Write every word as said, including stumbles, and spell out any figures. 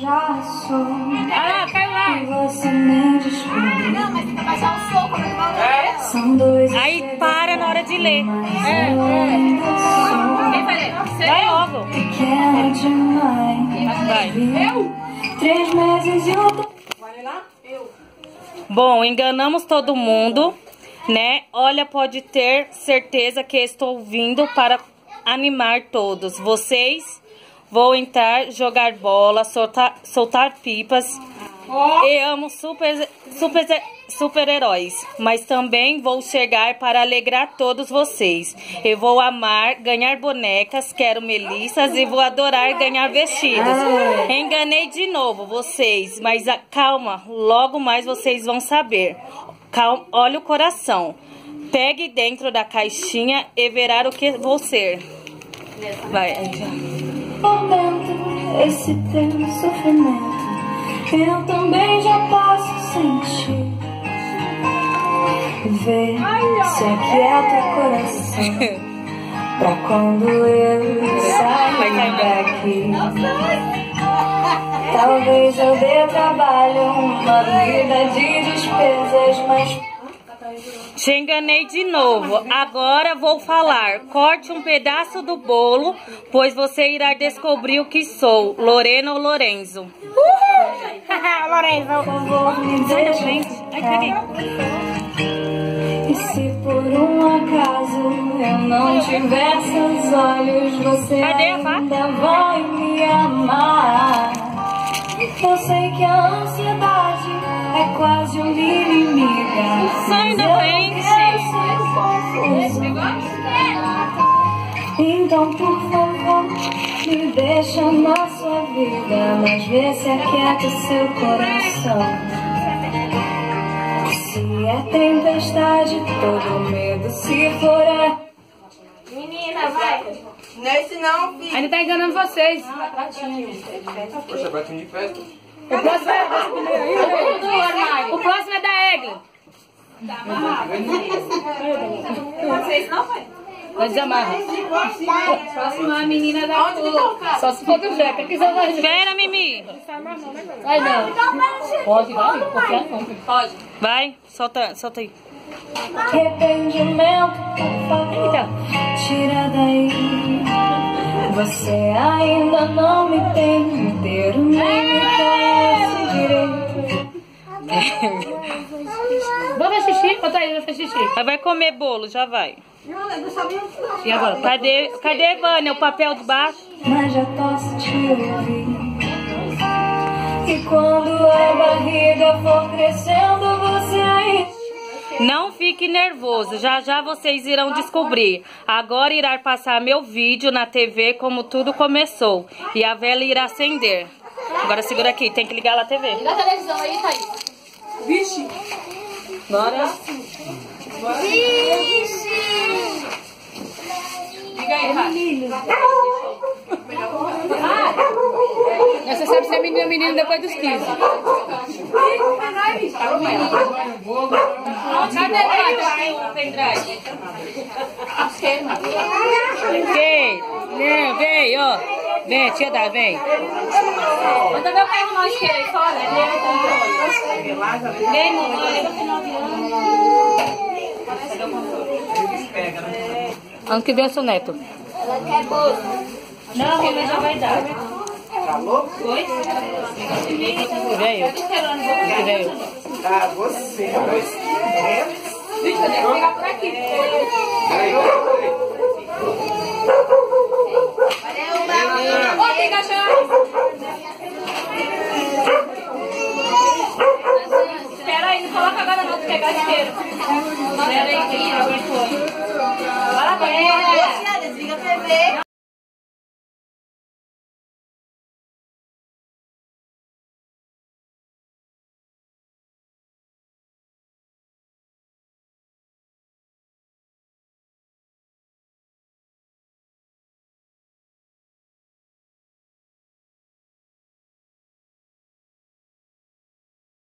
já sou. Ah, caiu lá. E você nem descobre. Não, mas tem que abaixar o soco, mas não é. São dois. Aí para na hora de ler. É, é. Vai logo. Pequena demais. Vai. Eu? Três meses e um. Bom, enganamos todo mundo, né? Olha, pode ter certeza que estou vindo para animar todos. Vocês vão entrar, jogar bola, soltar, soltar pipas. E amo super, super, super-heróis. Mas também vou chegar para alegrar todos vocês. Eu vou amar ganhar bonecas, quero melissas e vou adorar ganhar vestidos. Enganei de novo vocês, mas a, calma, logo mais vocês vão saber. Calma, olha o coração. Pegue dentro da caixinha e verá o que vou ser. Vai, aí já. Momento, esse teu sofrimento eu também já posso sentir. Vê se aquieta o coração pra quando eu sair daqui. Talvez eu dê trabalho, uma vida de despesas, mas te enganei de novo. Agora vou falar. Corte um pedaço do bolo, pois você irá descobrir o que sou. Lorena ou Lorenzo? Lorenzo. Sai da frente. Ai, peguei. E se por um acaso eu não tiver seus olhos, você Cadê a ainda vai me amar. Eu sei que a ansiedade é quase uma inimiga. Sai da frente. Então, por favor, me deixa na sua vida, mas vê se aquieta o seu coração. Se é tempestade, todo medo, se for é... Menina, vai. Não é esse não, filho. Ainda tá enganando vocês. Poxa, pratinho de festa. O próximo é, o próximo é da Eglin. Vocês não, pai? Vai desamarra. Próxima menina da cor. Só se for do Jeca. Espera, Mimi. Vai não. Pode, vai. Pode. Vai, solta, solta aí. Arrependimento, por favor, tira daí. Você ainda não me tem inteiro, nem me conhece direito. Vamos fazer xixi? Bota aí, vai fazer xixi. Vai comer bolo, já vai. E agora? Cadê, cadê, Vânia, o papel de baixo? Mas já posso te ouvir. E quando a barriga for crescendo, você ainda... Não fique nervoso, já já vocês irão descobrir. Agora irá passar meu vídeo na T V como tudo começou. E a vela irá acender. Agora segura aqui, tem que ligar lá a T V. Liga a televisão aí, Thaís. Vixe! Bora. Vixe! Liga aí, ah, você sabe se é menino ou menino depois dos quinze. Tá com ela. Cadê o pendrive? Vem, vem, vem, ó. Vem, tia Dá, vem. Manda meu carro não isqueiro aí fora. Vem, mamãe. Ano que vem é seu neto. Ela quer bolo. Não, mamãe já vai dar. Falou? Foi? Veio. Ano que veio. Ah, você. Deixa eu pegar por aqui. Ô, tem cachorro. Espera aí, não coloca agora não, tu pegar isqueiro. Espera aí, que ele aguentou. Parabéns. Desliga a T V.